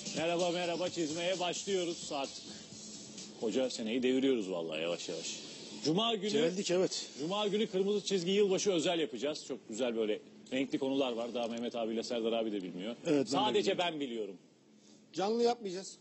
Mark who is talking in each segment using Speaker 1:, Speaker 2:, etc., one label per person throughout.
Speaker 1: Merhaba merhaba, çizmeye başlıyoruz artık. Koca seneyi deviriyoruz vallahi yavaş yavaş. Cuma günü
Speaker 2: Geldik, evet.
Speaker 1: Cuma günü kırmızı çizgi yılbaşı özel yapacağız. Çok güzel böyle renkli konular var. Daha Mehmet abiyle Serdar abi de bilmiyor.
Speaker 2: Evet,
Speaker 1: sadece ben biliyorum.
Speaker 3: Canlı yapmayacağız.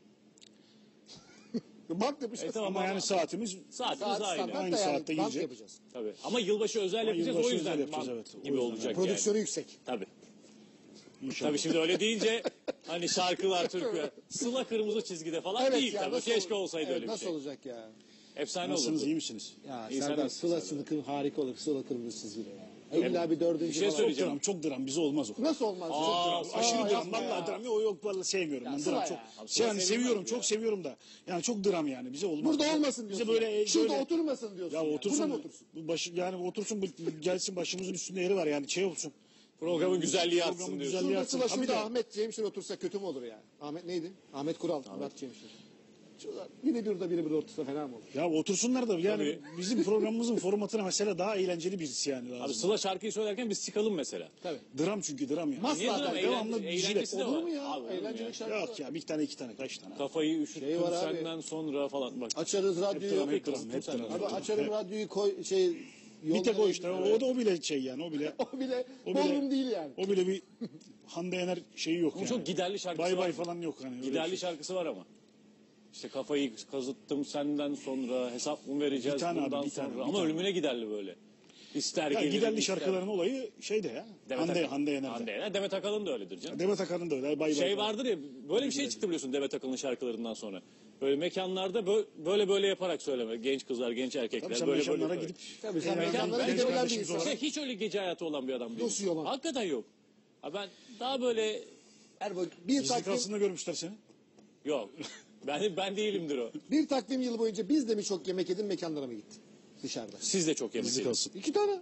Speaker 3: Bant yapacağız.
Speaker 1: Tamam,
Speaker 2: Ama yani saatimiz
Speaker 1: saatimiz aynı.
Speaker 3: Standart
Speaker 2: Aynı
Speaker 3: da yani
Speaker 2: saatte
Speaker 3: bant
Speaker 2: girecek.
Speaker 3: yapacağız.
Speaker 1: Tabii. Ama yılbaşı özel yapacağız,
Speaker 2: yılbaşı
Speaker 1: o yüzden
Speaker 2: özel yapacağız,
Speaker 1: bant
Speaker 2: evet. O
Speaker 1: gibi
Speaker 2: yüzden,
Speaker 1: olacak yani.
Speaker 3: Prodüksiyonu yüksek.
Speaker 1: Tabii.
Speaker 2: İnşallah.
Speaker 1: Tabii şimdi öyle deyince hani şarkılar, türküler, Sıla kırmızı çizgide falan değil
Speaker 3: ya,
Speaker 1: tabii.
Speaker 3: nasıl
Speaker 1: Keşke
Speaker 3: olur?
Speaker 1: olsaydı
Speaker 3: Evet,
Speaker 1: öyle bir
Speaker 3: nasıl
Speaker 1: şey.
Speaker 3: olacak ya?
Speaker 1: Efsane
Speaker 2: Nasılsınız,
Speaker 1: olurdu.
Speaker 2: iyi misiniz?
Speaker 3: Ya
Speaker 1: İyi, sen
Speaker 3: Serdar
Speaker 1: nasılsın
Speaker 3: Sıla
Speaker 1: Serdar?
Speaker 3: sınıfı harika olur. Sıla kırmızı çizgiyle ya. İlla bir dördüncü
Speaker 1: Bir şey
Speaker 3: falan.
Speaker 1: söyleyeceğim.
Speaker 2: Çok dram, bize olmaz o.
Speaker 3: Nasıl olmaz?
Speaker 2: Aşırı dram,
Speaker 3: yapma
Speaker 2: vallahi
Speaker 3: ya.
Speaker 2: dram. O yok, vallahi sevmiyorum ben.
Speaker 3: Sıla
Speaker 2: Dram
Speaker 3: ya.
Speaker 2: çok.
Speaker 1: Abi, Sıla
Speaker 2: Yani
Speaker 1: sevilmez
Speaker 2: seviyorum,
Speaker 1: ya.
Speaker 2: çok seviyorum da. Yani çok dram yani, bize olmaz.
Speaker 3: Burada olmasın
Speaker 2: Bize
Speaker 3: diyorsun.
Speaker 2: böyle
Speaker 3: Şurada
Speaker 2: böyle
Speaker 3: oturmasın diyorsun.
Speaker 2: ya
Speaker 3: ya.
Speaker 2: otursun.
Speaker 3: Burada mı otursun?
Speaker 2: Bu başı, yani otursun, gelsin başımızın üstünde yeri var yani, şey olsun.
Speaker 1: Programın güzelliği artsın
Speaker 2: Programın
Speaker 1: diyorsun.
Speaker 2: güzelliği
Speaker 3: Şurada
Speaker 2: artsın.
Speaker 3: Sıla,
Speaker 2: Tabii
Speaker 3: şurada
Speaker 2: de.
Speaker 3: Ahmet Cemşir otursa kötü mü olur ya? Ahmet neydi? Ahmet Kural. Murat Cemşir. Şurada biri burada biri burada otursa fena mı olur?
Speaker 2: Ya otursunlar da yani
Speaker 1: Tabii.
Speaker 2: bizim programımızın formatına mesela daha eğlenceli birisi yani lazım.
Speaker 1: Abi Sıla şarkıyı söylerken biz çıkalım mesela.
Speaker 3: Tabii.
Speaker 2: Dram çünkü dram yani.
Speaker 3: Mas-
Speaker 1: Niye
Speaker 3: Zaten
Speaker 1: diyorum,
Speaker 2: devamlı
Speaker 1: eğlencesi de
Speaker 3: Olur
Speaker 1: var.
Speaker 3: mu ya?
Speaker 1: Abi, olur mu
Speaker 3: Eğlenceli
Speaker 1: ya?
Speaker 3: şarkı.
Speaker 2: Yok ya, bir tane iki tane kaç tane.
Speaker 1: Kafayı üşüttüm
Speaker 3: Şey var abi.
Speaker 1: senden sonra falan. Bak.
Speaker 3: Açarız radyoyu.
Speaker 2: Hep dram, hep dram.
Speaker 3: Abi açarım radyoyu koy
Speaker 2: Bir tek o işte, o bile şey yani, o bile
Speaker 3: O bile
Speaker 2: O bile-
Speaker 3: Bodrum değil yani.
Speaker 2: o bile bir Hande Yener şeyi yok
Speaker 1: Ama
Speaker 2: yani.
Speaker 1: çok giderli şarkısı
Speaker 2: Bay
Speaker 1: var.
Speaker 2: bay falan yok hani. öyle
Speaker 1: Giderli
Speaker 2: bir şey.
Speaker 1: şarkısı var ama. İşte kafayı kazıttım senden sonra, hesap mı vereceğiz
Speaker 2: Bir tane abi,
Speaker 1: bundan
Speaker 2: bir tane,
Speaker 1: sonra.
Speaker 2: bir
Speaker 1: Ama
Speaker 2: tane.
Speaker 1: ölümüne giderli böyle. İster
Speaker 2: Ya
Speaker 1: gelirim,
Speaker 2: giderli
Speaker 1: ister-
Speaker 2: şarkıların olayı şeyde ya.
Speaker 1: Demet
Speaker 2: Hande
Speaker 1: Akalın.
Speaker 2: Yener'de.
Speaker 1: Hande Yener. Demet Akalın da öyledir canım.
Speaker 2: Demet Akalın da öyle. Bay bay
Speaker 1: Şey
Speaker 2: falan.
Speaker 1: vardır ya, böyle bir şey çıktı biliyorsun Demet Akalın şarkılarından sonra. Böyle mekanlarda böyle yaparak söyleme. Genç kızlar, genç erkekler
Speaker 2: Tabii sen
Speaker 1: böyle
Speaker 2: mekanlara
Speaker 1: yaparak.
Speaker 2: gidip
Speaker 3: Tabii sen
Speaker 2: eğlenmen-
Speaker 3: mekanlara
Speaker 2: bence
Speaker 3: gidebilen bir
Speaker 2: kardeşim
Speaker 3: insan.
Speaker 2: sonra-
Speaker 1: Hiç öyle gece hayatı olan bir adam değil.
Speaker 3: Nasıl yalan?
Speaker 1: Hakikaten yok. Ha ben daha böyle
Speaker 3: Bir
Speaker 2: Gizli
Speaker 3: takvim,
Speaker 2: kalsında görmüşler seni.
Speaker 1: yok. Ben değilimdir o.
Speaker 3: bir takvim yılı boyunca biz de mi çok yemek yedin, mekanlara mı gittin? Dışarıda.
Speaker 1: Siz de çok yemek
Speaker 2: Gizli
Speaker 1: yediniz.
Speaker 2: kalsın.
Speaker 3: 2 tane.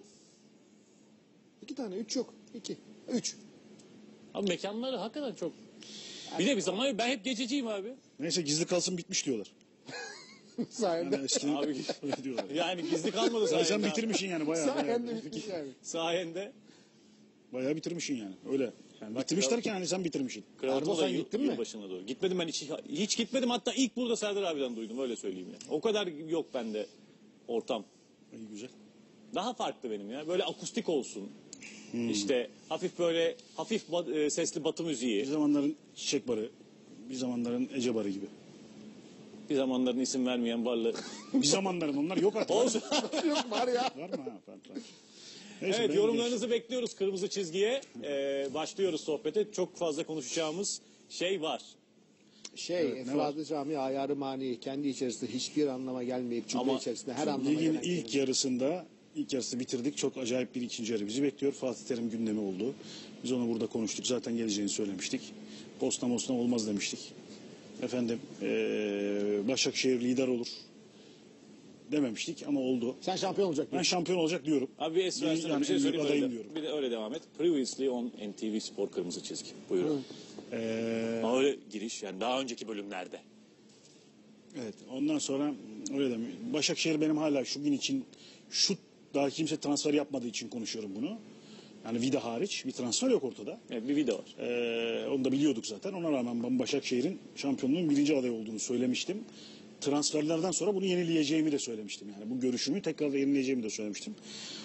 Speaker 3: 2 tane. 3 yok. 2. 3.
Speaker 1: Abi mekanları hakikaten çok. Bir de bir zaman ben hep gececiyim abi.
Speaker 2: Neyse, gizli kalsın bitmiş diyorlar.
Speaker 3: Sayende.
Speaker 2: Yani eskiden
Speaker 1: Abi
Speaker 2: öyle diyorlar.
Speaker 1: yani gizli kalmadı
Speaker 2: Ya
Speaker 1: sayende.
Speaker 2: sen
Speaker 1: abi.
Speaker 2: bitirmişsin yani bayağı.
Speaker 3: Sayende bitmiş yani.
Speaker 1: Sayende.
Speaker 2: Bayağı bitirmişsin yani. Öyle. Yani bitirmiş derken hani sen bitirmişsin.
Speaker 1: Kravatı
Speaker 3: Erdo,
Speaker 1: da
Speaker 3: sen gittin mi?
Speaker 1: yılbaşına doğru. Gitmedim ben hiç gitmedim, hatta ilk burada Serdar abiden duydum, öyle söyleyeyim ya. O kadar yok bende ortam.
Speaker 2: İyi, güzel.
Speaker 1: Daha farklı benim ya. Böyle akustik olsun. İşte hafif sesli batı
Speaker 2: Bir
Speaker 1: müziği.
Speaker 2: zamanların Çiçek Barı, bir zamanların Ece Barı gibi.
Speaker 1: Bir zamanların isim vermeyen barlı.
Speaker 2: Bir zamanların onlar yok artık.
Speaker 1: Olsun.
Speaker 3: Yok var ya.
Speaker 2: Var mı? Ha, farklı. Neyse,
Speaker 1: Evet,
Speaker 2: benim
Speaker 1: yorumlarınızı bekliyoruz kırmızı çizgiye. Başlıyoruz sohbete. Çok fazla konuşacağımız şey var.
Speaker 2: Evet, ne
Speaker 3: Efradı Cami ayarı mani kendi içerisinde hiçbir anlama gelmeyip cümle
Speaker 1: Ama
Speaker 3: içerisinde her anlama
Speaker 2: Ligin
Speaker 3: gelen
Speaker 2: ilk yarısını bitirdik. Çok acayip bir ikinci yarı bizi bekliyor. Fatih Terim gündemi oldu. Biz onu burada konuştuk. Zaten geleceğini söylemiştik. Bosna olmaz demiştik. Efendim Başakşehir lider olur dememiştik ama oldu.
Speaker 3: Sen şampiyon olacak
Speaker 2: Ben
Speaker 3: diyorsun.
Speaker 2: şampiyon olacak diyorum.
Speaker 1: Abi bir es versene,
Speaker 2: Yani
Speaker 1: bir şey
Speaker 2: en büyük
Speaker 1: söyleyeyim
Speaker 2: adayım
Speaker 1: öyle.
Speaker 2: diyorum.
Speaker 1: Bir de öyle devam et. Previously on NTV Spor kırmızı çizgi. Buyurun. Ama öyle giriş yani daha önceki bölümlerde.
Speaker 2: Evet. Ondan sonra öyle de Başakşehir benim hala şu gün için daha kimse transfer yapmadığı için konuşuyorum bunu. Yani Vida hariç bir transfer yok ortada.
Speaker 1: Evet, bir video var.
Speaker 2: Onu da biliyorduk zaten. Ona rağmen ben Başakşehir'in şampiyonluğun birinci adayı olduğunu söylemiştim. Transferlerden sonra bunu yenileyeceğimi de söylemiştim. Yani bu görüşümü tekrar yenileyeceğimi de söylemiştim.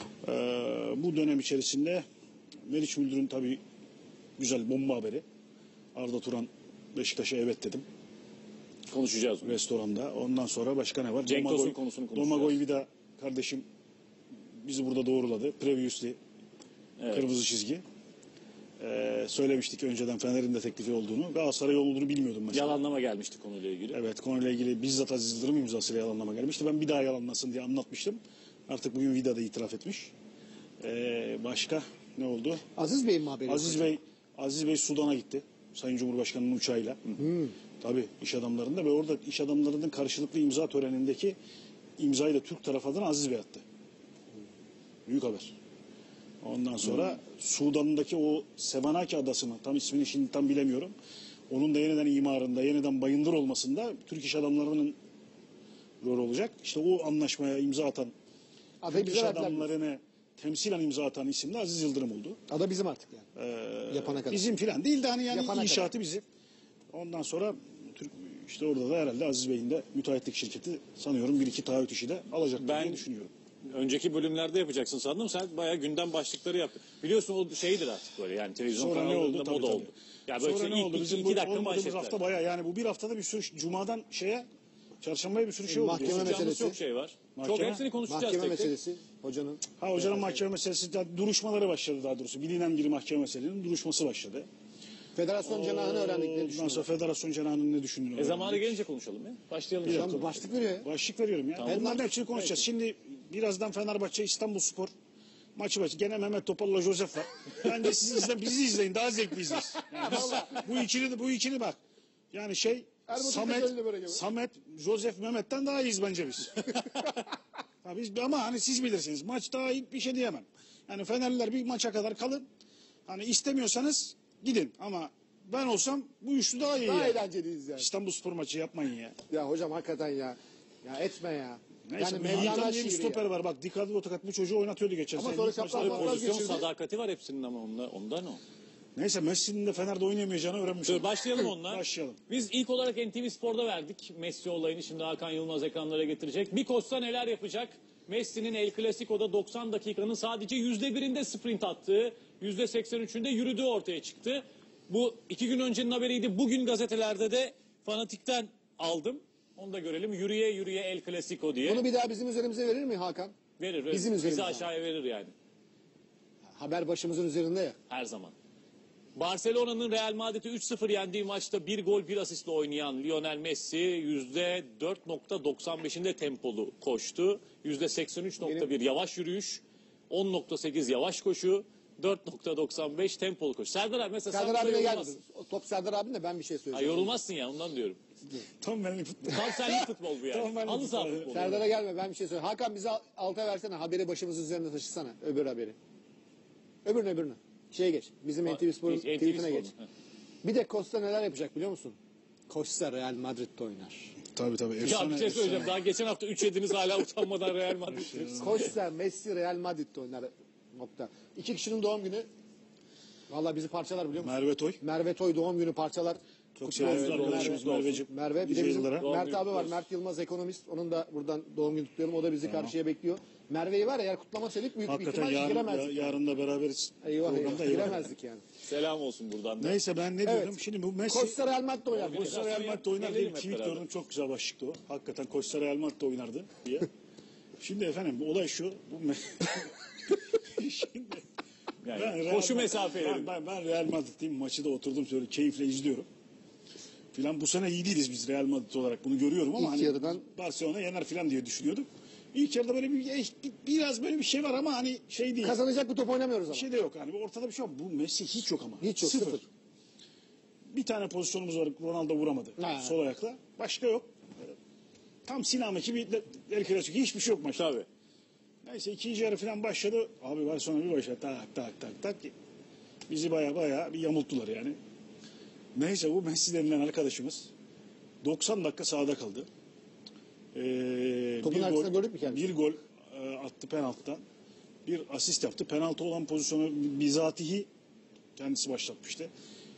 Speaker 2: Bu dönem içerisinde Meriç Müldür'ün tabii güzel bomba haberi. Arda Turan Beşiktaş'a evet dedim.
Speaker 1: Konuşacağız onu.
Speaker 2: Restoranda. Ondan sonra başka ne var?
Speaker 1: Cenk Tosun konusunu konuşacağız.
Speaker 2: Domagoj Vida kardeşim bizi burada doğruladı. Previously kırmızı çizgi. Söylemiştik önceden Fener'in de teklifi olduğunu. Galatasaray olduğunu bilmiyordum mesela.
Speaker 1: Yalanlama gelmişti konuyla ilgili.
Speaker 2: Evet, konuyla ilgili bizzat Aziz Yıldırım imzasıyla yalanlama gelmişti. Ben bir daha yalanlasın diye anlatmıştım. Artık bugün Vida'da itiraf etmiş. Başka ne oldu?
Speaker 3: Aziz Bey'in mi haberi?
Speaker 2: Aziz Bey Sudan'a gitti. Sayın Cumhurbaşkanı'nın uçağıyla. Tabii iş adamlarında ve orada iş adamlarının karşılıklı imza törenindeki imzayı da Türk tarafı adına Aziz Bey attı. Büyük haber. Ondan sonra Sudan'daki o Sevanaki adasını, tam ismini şimdi tam bilemiyorum. Onun da yeniden imarında, yeniden bayındır olmasında Türk iş adamlarının rol olacak. İşte o anlaşmaya imza atan,
Speaker 3: Adayı
Speaker 2: Türk
Speaker 3: bize
Speaker 2: iş
Speaker 3: verdiler.
Speaker 2: adamlarını temsilen imza atan isim de Aziz Yıldırım oldu.
Speaker 3: Ada bizim artık yani. Yapana kadar.
Speaker 2: Bizim filan değil de hani yani
Speaker 3: Yapana
Speaker 2: inşaatı bizim. Ondan sonra işte orada da herhalde Aziz Bey'in de müteahhitlik şirketi sanıyorum bir iki taahhüt işi de alacak
Speaker 1: Ben
Speaker 2: diye düşünüyorum.
Speaker 1: önceki bölümlerde yapacaksın sandım. Sen bayağı gündem başlıkları yaptın. Biliyorsun o şeydir artık böyle yani televizyon
Speaker 2: Sonra ne oldu?
Speaker 1: kanallarında
Speaker 2: Tabii,
Speaker 1: moda
Speaker 2: tabii.
Speaker 1: oldu. Ya böyle
Speaker 2: Sonra
Speaker 1: işte
Speaker 2: ne oldu? Bizim
Speaker 1: iki
Speaker 2: bu
Speaker 1: dakika
Speaker 2: olmadığımız
Speaker 1: manşetler.
Speaker 2: hafta bayağı yani bu bir haftada bir sürü Cuma'dan Çarşambaya bir sürü şey oldu.
Speaker 3: Mahkeme
Speaker 1: Konuşacağımız
Speaker 3: meselesi.
Speaker 1: çok şey var.
Speaker 2: Mahkeme-
Speaker 1: Çok hepsini konuşacağız
Speaker 3: Mahkeme
Speaker 1: tek tek.
Speaker 3: meselesi hocanın.
Speaker 2: Ha hocanın mahkeme meselesi duruşmaları başladı daha doğrusu. Bilinen bir mahkeme meselenin duruşması başladı.
Speaker 3: Federasyon cenahını öğrendik. Ne
Speaker 2: Ondan sonra
Speaker 3: düşünüyorsun?
Speaker 2: federasyon cenahının ne düşündüğünü
Speaker 1: Zamanı
Speaker 2: öğrendik.
Speaker 1: gelince konuşalım ya. Başlayalım.
Speaker 3: Hocam bu başlık veriyor ya.
Speaker 2: Başlık veriyorum ya. Bunların hepsini konuşacağız. Şimdi birazdan Fenerbahçe İstanbulspor maçı başı. Gene Mehmet Topal'la Josef var. Bence bizi izleyin. Daha zevkli izleyiz. Yani bu ikili bak. Yani
Speaker 3: Erbatur Tekel'le böyle gibi.
Speaker 2: Samet, Josef, Mehmet'ten daha iyiyiz bence biz. Ha, ama hani siz bilirsiniz. Maç daha iyi bir şey diyemem. Yani Fenerliler bir maça kadar kalın. Hani istemiyorsanız gidin. Ama ben olsam bu üçlü daha iyi.
Speaker 3: Daha
Speaker 2: yani.
Speaker 3: eğlenceliyiz yani.
Speaker 2: İstanbulspor maçı yapmayın ya.
Speaker 3: Ya hocam hakikaten ya. Ya etme ya.
Speaker 2: Neyse,
Speaker 3: Yani
Speaker 2: Mevlana
Speaker 3: Mevlana
Speaker 2: diye bir
Speaker 3: şiiri
Speaker 2: stoper
Speaker 3: ya.
Speaker 2: var. Bak Dikkat Otokat bu çocuğu oynatıyordu geçen
Speaker 3: Ama
Speaker 2: sene.
Speaker 3: sonra
Speaker 2: İlk
Speaker 3: çapraz
Speaker 2: maçta-
Speaker 3: çapraz
Speaker 1: Pozisyon
Speaker 3: geçirdi.
Speaker 1: sadakati var hepsinin ama ondan o.
Speaker 2: Neyse Messi'nin de Fener'de oynayamayacağını öğrenmiş.
Speaker 1: Dur başlayalım onunla.
Speaker 2: Başlayalım.
Speaker 1: Biz ilk olarak NTV Spor'da verdik Messi olayını. Şimdi Hakan Yılmaz ekranlara getirecek. Bir Costa neler yapacak? Messi'nin El Clasico'da 90 dakikanın sadece %1'inde sprint attığı, %83'ünde yürüdüğü ortaya çıktı. Bu 2 gün öncenin haberiydi. Bugün gazetelerde de Fanatik'ten aldım. Onu da görelim. Yürüye yürüye El Clasico diye.
Speaker 3: Bunu bir daha bizim üzerimize verir mi Hakan?
Speaker 1: Verir.
Speaker 3: bizim
Speaker 1: Bizi
Speaker 3: üzerimize.
Speaker 1: aşağıya verir yani.
Speaker 3: Haber başımızın üzerinde ya.
Speaker 1: Her zaman. Barcelona'nın Real Madrid'i 3-0 yendiği maçta bir gol bir asistle oynayan Lionel Messi %4.95'inde tempolu koştu. %83.1 yavaş yürüyüş, 10.8 yavaş koşu, 4.95 tempolu koşu. Serdar abi mesela
Speaker 3: Serdar
Speaker 1: sen
Speaker 3: abine
Speaker 1: burada
Speaker 3: gelmedi.
Speaker 1: yorulmazsın.
Speaker 3: O top Serdar abinin de ben bir şey
Speaker 1: Ha,
Speaker 3: söyleyeceğim.
Speaker 1: yorulmazsın ya ondan diyorum.
Speaker 2: Tam benim futbol.
Speaker 1: Tam senlik futbol bu yani.
Speaker 2: Tam benlik
Speaker 1: Halı saha
Speaker 2: futbol.
Speaker 1: futbolu.
Speaker 3: Serdar'a gelme ben bir şey söyleyeyim. Hakan bize alta versene haberi başımızın üzerinde taşısana. Öbür haberi. Öbürünü. Şeye geç. Bizim NTV Spor'un
Speaker 1: NTV
Speaker 3: tweetine geç.
Speaker 1: Spor'un.
Speaker 3: Bir de Costa neler yapacak biliyor musun? Costa Real Madrid'de oynar.
Speaker 2: Tabii.
Speaker 1: Ya
Speaker 2: Efsane,
Speaker 1: bir şey söyleyeceğim.
Speaker 2: efsane.
Speaker 1: Daha geçen hafta 3 yediniz hala utanmadan Real Madrid.
Speaker 3: Costa, Messi Real Madrid'de oynar. Nokta. 2 kişinin doğum günü. Vallahi bizi parçalar biliyor musun?
Speaker 2: Merve Toy.
Speaker 3: Merve Toy doğum günü parçalar.
Speaker 2: Çok
Speaker 3: Kutlu olsun.
Speaker 2: sevdiğimiz arkadaşımız Merveciğim.
Speaker 3: Merve bir de
Speaker 2: Nice
Speaker 3: bizim
Speaker 2: yıllara.
Speaker 3: Mert
Speaker 1: günü
Speaker 3: abi var.
Speaker 1: kutlu
Speaker 3: Mert Yılmaz ekonomist. Onun da buradan doğum günü kutluyorum. O da bizi karşıya bekliyor. Merve'yi var ya eğer kutlamasaydık büyük bir
Speaker 2: Hakikaten
Speaker 3: ihtimal giremezdik.
Speaker 2: yarın da beraberiz.
Speaker 3: Eyvah
Speaker 2: Programda
Speaker 3: eyvah. Giremezdik yani.
Speaker 1: Selam olsun buradan da.
Speaker 2: Neyse ben ne
Speaker 3: Evet.
Speaker 2: diyorum? Şimdi bu Messi...
Speaker 3: Costa Real Madrid'de oynar.
Speaker 1: Abi,
Speaker 2: Koçsa Real Madrid'de oynar diye
Speaker 1: Gelelim
Speaker 2: bir
Speaker 1: hep
Speaker 2: tweet
Speaker 1: beraber.
Speaker 2: gördüm. Çok güzel başlıktı o. Hakikaten Koçsa Real Madrid'de oynardı diye. Şimdi efendim olay şu. Şimdi
Speaker 1: Yani
Speaker 2: ben
Speaker 1: koşu
Speaker 2: Real-
Speaker 1: mesafeleri.
Speaker 2: Ben Real Madrid'deyim. Maçı da oturdum şöyle keyifle izliyorum. Filan bu sene iyi değiliz biz Real Madrid olarak bunu görüyorum ama
Speaker 3: İlk
Speaker 2: hani
Speaker 3: yarıdan-
Speaker 2: Barcelona yener filan diye düşünüyordum. İlk yarıda böyle biraz böyle bir şey var ama hani şey değil.
Speaker 3: Kazanacak bir top oynamıyoruz ama.
Speaker 2: Bir şey de yok hani ortada bir şey yok. Bu Messi hiç yok ama.
Speaker 3: Hiç yok, sıfır.
Speaker 2: Bir tane pozisyonumuz var Ronaldo vuramadı.
Speaker 3: Ha.
Speaker 2: Sol ayakla. Başka yok. Tam Sinan'daki bir El Clasico. Hiçbir şey yok maçta.
Speaker 1: Tabii.
Speaker 2: Neyse ikinci yarı falan başladı. Abi var sonra bir başladı. Tak. Bizi baya bir yamulttular yani. Neyse bu Messi denilen arkadaşımız 90 dakika sahada kaldı.
Speaker 3: Topun arkasına gördük mü kendisi?
Speaker 2: Bir gol attı penaltıdan. Bir asist yaptı. Penaltı olan pozisyonu bizatihi kendisi başlatmıştı.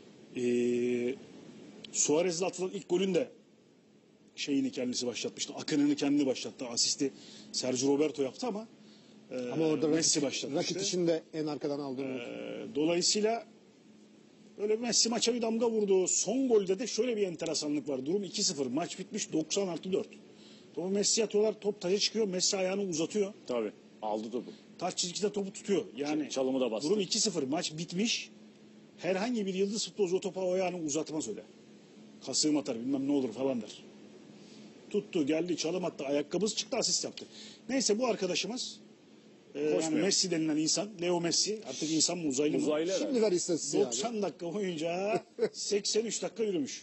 Speaker 2: Suarez'le atılan ilk golün de şeyini kendisi başlatmıştı. Akınını kendi başlattı. Asisti Sergio Roberto yaptı ama
Speaker 3: Ama
Speaker 2: Messi
Speaker 3: orada
Speaker 2: başlatmıştı.
Speaker 3: rakit için de en arkadan aldı.
Speaker 2: Dolayısıyla öyle Messi maça bir damga vurdu. Son golde de şöyle bir enteresanlık var. Durum 2-0. Maç bitmiş 90+4. Topu Messi atıyorlar. Top taca çıkıyor. Messi ayağını uzatıyor.
Speaker 1: Tabii. Aldı topu.
Speaker 2: Taç çizgide topu tutuyor. Yani
Speaker 1: Çalımı da bastı.
Speaker 2: durum 2-0. Maç bitmiş. Herhangi bir yıldız futbolcu o topa o ayağını uzatmaz öyle. Kasığım atar bilmem ne olur falan der. Tuttu geldi çalım attı. Ayakkabısı çıktı asist yaptı. Neyse bu arkadaşımız yani Messi denilen insan. Leo Messi. Artık insan mı uzaylı mı?
Speaker 1: Uzaylı herhalde.
Speaker 3: Şimdi ver istatistiği abi.
Speaker 2: 90 dakika boyunca 83 dakika yürümüş.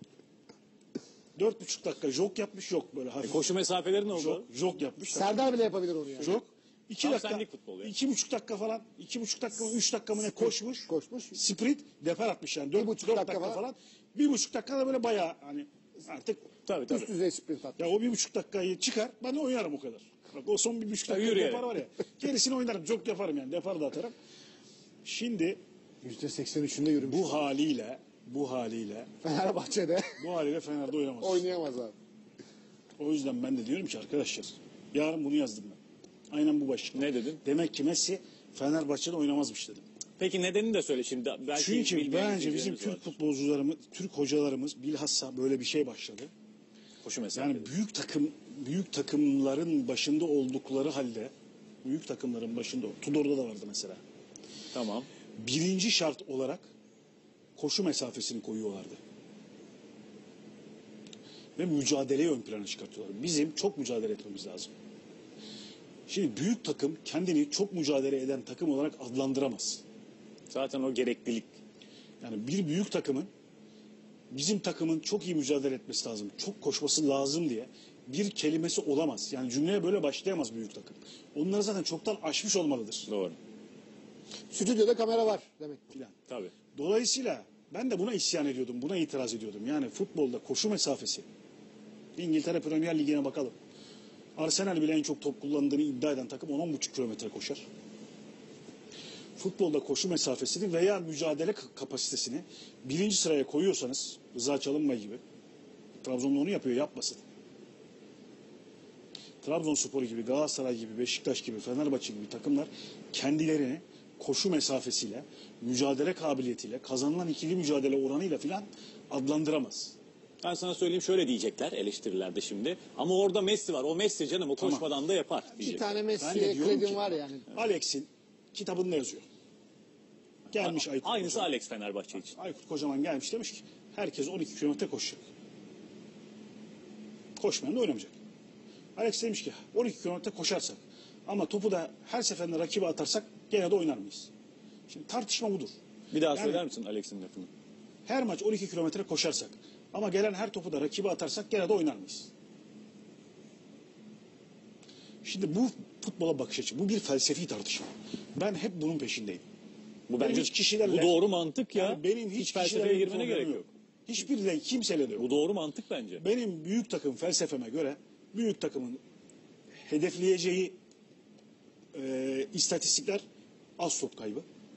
Speaker 2: 4,5 dakika jog yapmış yok böyle hafif.
Speaker 1: Koşu mesafeleri ne oldu?
Speaker 2: Jog yapmış.
Speaker 3: Serdar bile yapabilir onu yani.
Speaker 2: Jog. 2
Speaker 1: Tam
Speaker 2: dakika.
Speaker 1: senlik futbol ya.
Speaker 2: 2,5 dakika falan. 2,5 dakika mı 3 dakika mı ne koşmuş.
Speaker 3: Koşmuş.
Speaker 2: Sprint depar atmış yani. 4
Speaker 3: 1,5
Speaker 2: dakika
Speaker 3: dakika
Speaker 2: falan. 1,5 dakikada böyle bayağı hani artık
Speaker 1: Tabii.
Speaker 3: Üst düzey sprint attı.
Speaker 2: ya o 1,5 dakikayı çıkar ben oynarım o kadar. Bak o son 1,5 dakika
Speaker 1: yürüyerek.
Speaker 2: depar var ya. Gerisini oynarım. Jog yaparım yani. Depar da atarım. Şimdi
Speaker 3: %83'ünde yürümüş.
Speaker 2: bu haliyle bu haliyle
Speaker 3: Fenerbahçe'de
Speaker 2: Fener'de oynamaz.
Speaker 3: oynayamaz abi.
Speaker 2: O yüzden ben de diyorum ki arkadaşlar, yarın bunu yazdım ben. Aynen bu başlık.
Speaker 1: Ne dedin?
Speaker 2: Demek ki Messi Fenerbahçe'de oynamazmış dedim.
Speaker 1: Peki nedenini de söyle şimdi. Belki
Speaker 2: Çünkü
Speaker 1: bilmeyen
Speaker 2: bence bizim
Speaker 1: izleyicilerimiz
Speaker 2: Türk
Speaker 1: vardır.
Speaker 2: futbolcularımız, Türk hocalarımız bilhassa böyle bir şey başladı.
Speaker 1: Koşu mesafeli.
Speaker 2: Yani büyük takımların başında oldukları halde, büyük takımların başında, Tudor'da da vardı mesela.
Speaker 1: Tamam.
Speaker 2: Birinci şart olarak koşu mesafesini koyuyorlardı. Ve mücadeleyi ön plana çıkartıyorlar. Bizim çok mücadele etmemiz lazım. Şimdi büyük takım kendini çok mücadele eden takım olarak adlandıramaz.
Speaker 1: Zaten o gereklilik.
Speaker 2: Yani bir büyük takımın bizim takımın çok iyi mücadele etmesi lazım, çok koşması lazım diye bir kelimesi olamaz. Yani cümleye böyle başlayamaz büyük takım. Onları zaten çoktan aşmış olmalıdır.
Speaker 1: Doğru.
Speaker 3: Stüdyoda kamera var demek.
Speaker 2: Filan.
Speaker 1: Tabii.
Speaker 2: Dolayısıyla ben de buna isyan ediyordum, buna itiraz ediyordum. Yani futbolda koşu mesafesi. İngiltere Premier Ligi'ne bakalım. Arsenal bile en çok top kullandığını iddia eden takım 10-10,5 kilometre koşar. Futbolda koşu mesafesini veya mücadele kapasitesini birinci sıraya koyuyorsanız, Rıza Çalınbay gibi, Trabzon'da onu yapıyor, yapmasın. Trabzonspor gibi, Galatasaray gibi, Beşiktaş gibi, Fenerbahçe gibi takımlar kendilerini koşu mesafesiyle, mücadele kabiliyetiyle, kazanılan ikili mücadele oranıyla filan adlandıramaz.
Speaker 1: Ben sana söyleyeyim, şöyle diyecekler eleştirilerde şimdi. Ama orada Messi var. O Messi canım, o
Speaker 2: Tamam.
Speaker 1: koşmadan da yapar
Speaker 3: Bir
Speaker 1: diyecekler.
Speaker 3: tane
Speaker 2: Ben de
Speaker 3: Messi'ye
Speaker 2: diyorum
Speaker 3: kredim
Speaker 2: ki,
Speaker 3: var yani.
Speaker 2: Alex'in kitabında yazıyor. Gelmiş Aykut
Speaker 1: Aynısı
Speaker 2: Kocaman.
Speaker 1: Alex Fenerbahçe için.
Speaker 2: Aykut Kocaman gelmiş demiş ki herkes 12 kilometre koşacak. Koşmayan da oynamayacak. Alex demiş ki 12 kilometre koşarsak ama topu da her seferinde rakibe atarsak gene de oynar mıyız? Şimdi tartışma budur.
Speaker 1: Bir daha
Speaker 2: Yani
Speaker 1: söyler misin Alex'in lafını?
Speaker 2: her maç 12 kilometre koşarsak ama gelen her topu da rakibe atarsak gene de oynar mıyız? Şimdi bu futbola bakış açı, bu bir felsefi tartışma. Ben hep bunun peşindeyim.
Speaker 1: Bu
Speaker 2: Benim
Speaker 1: bence
Speaker 2: hiç kişilerle-
Speaker 1: bu doğru mantık ya.
Speaker 2: Yani benim hiç
Speaker 1: felsefeye
Speaker 2: kişilerle
Speaker 1: girmene
Speaker 2: problemim
Speaker 1: gerek yok.
Speaker 2: Hiçbiriyle kimseyle de yok.
Speaker 1: Bu doğru mantık bence.
Speaker 2: Benim büyük takım felsefeme göre büyük takımın hedefleyeceği istatistikler az top kaybı.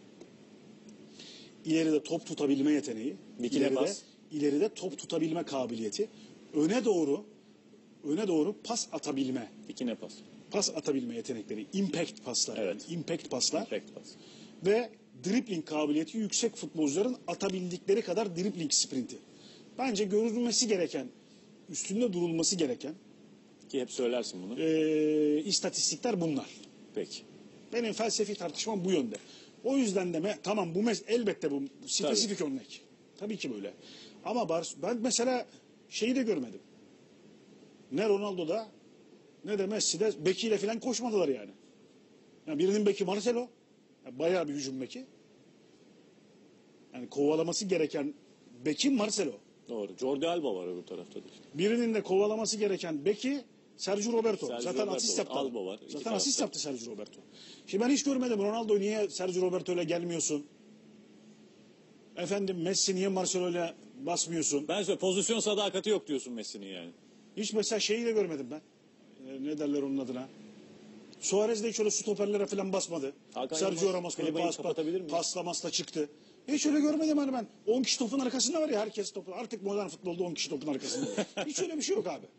Speaker 2: İleride top tutabilme yeteneği.
Speaker 1: Dikine pas.
Speaker 2: İleride top tutabilme kabiliyeti. Öne doğru pas atabilme.
Speaker 1: İkine pas.
Speaker 2: Pas atabilme yetenekleri. Impact paslar.
Speaker 1: Evet.
Speaker 2: Yani impact paslar.
Speaker 1: Impact pas.
Speaker 2: Ve dribbling kabiliyeti yüksek futbolcuların atabildikleri kadar dribbling sprinti. Bence görülmesi gereken, üstünde durulması gereken
Speaker 1: Ki hep söylersin bunu.
Speaker 2: istatistikler bunlar.
Speaker 1: Peki.
Speaker 2: Benim felsefi tartışmam bu yönde. O yüzden de tamam elbette bu spesifik örnek. Tabii ki böyle. Ama ben mesela şeyi de görmedim. Ne Ronaldo'da ne de Messi'de bekiyle falan koşmadılar yani. Yani birinin beki Marcelo. Yani bayağı bir hücum beki. Yani kovalaması gereken beki Marcelo.
Speaker 1: Doğru. Jordi Alba var öbür tarafta da işte.
Speaker 2: Birinin de kovalaması gereken beki Sergio Roberto.
Speaker 1: Sergio
Speaker 2: Zaten
Speaker 1: Roberto
Speaker 2: asist
Speaker 1: var,
Speaker 2: yaptı.
Speaker 1: Alba var, iki
Speaker 2: Zaten
Speaker 1: tarafta.
Speaker 2: asist yaptı Sergio Roberto. Şimdi ben hiç görmedim Ronaldo niye Sergio Roberto ile gelmiyorsun? Efendim Messi niye Marcelo ile basmıyorsun?
Speaker 1: Ben söyle, pozisyon sadakati yok diyorsun Messi'nin yani.
Speaker 2: Hiç mesela şeyi de görmedim ben. Ne derler onun adına? Suarez de hiç öyle stoperlere falan basmadı.
Speaker 1: Hakan
Speaker 2: Sergio
Speaker 1: Yılmaz,
Speaker 2: Ramos böyle
Speaker 1: klimayı kapatabilir miyiz?
Speaker 2: paslamasla çıktı. Hiç öyle görmedim hani ben. 10 kişi topun arkasında var ya herkes topun. Artık modern futbolda 10 kişi topun arkasında. Hiç öyle bir şey yok abi.